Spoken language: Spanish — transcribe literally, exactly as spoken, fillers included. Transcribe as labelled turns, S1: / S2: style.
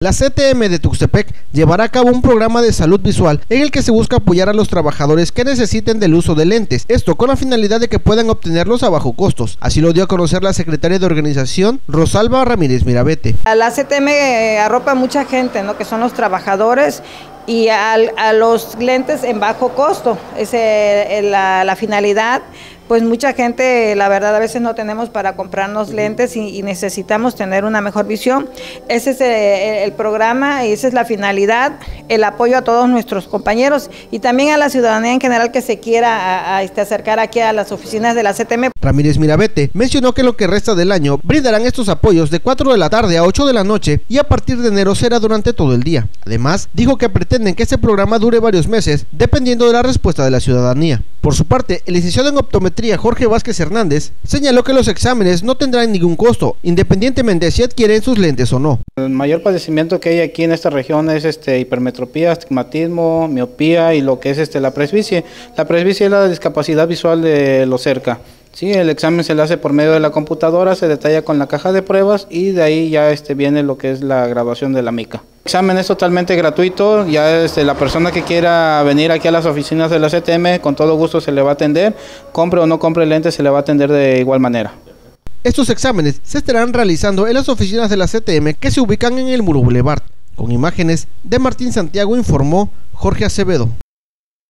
S1: La C T M de Tuxtepec llevará a cabo un programa de salud visual en el que se busca apoyar a los trabajadores que necesiten del uso de lentes, esto con la finalidad de que puedan obtenerlos a bajo costos. Así lo dio a conocer la secretaria de organización, Rosalba Ramírez Mirabete.
S2: La C T M arropa a mucha gente, ¿no?, que son los trabajadores, y a, a los lentes en bajo costo. Esa es la, la finalidad. Pues mucha gente, la verdad, a veces no tenemos para comprarnos lentes y, y necesitamos tener una mejor visión. Ese es el, el programa y esa es la finalidad, el apoyo a todos nuestros compañeros y también a la ciudadanía en general que se quiera a, a, este, acercar aquí a las oficinas de la C T M.
S1: Ramírez Mirabete mencionó que lo que resta del año brindarán estos apoyos de cuatro de la tarde a ocho de la noche y a partir de enero será durante todo el día. Además, dijo que pretenden que este programa dure varios meses, dependiendo de la respuesta de la ciudadanía. Por su parte, el licenciado en optometría Jorge Vázquez Hernández señaló que los exámenes no tendrán ningún costo, independientemente si adquieren sus lentes o no.
S3: El mayor padecimiento que hay aquí en esta región es este hipermetropía, astigmatismo, miopía y lo que es este la presbicie. La presbicie es la discapacidad visual de lo cerca. Sí, el examen se le hace por medio de la computadora, se detalla con la caja de pruebas y de ahí ya este viene lo que es la graduación de la mica. El examen es totalmente gratuito, ya este, la persona que quiera venir aquí a las oficinas de la C T M con todo gusto se le va a atender, compre o no compre lentes se le va a atender de igual manera.
S1: Estos exámenes se estarán realizando en las oficinas de la C T M que se ubican en el Muro Boulevard. Con imágenes de Martín Santiago informó Jorge Acevedo.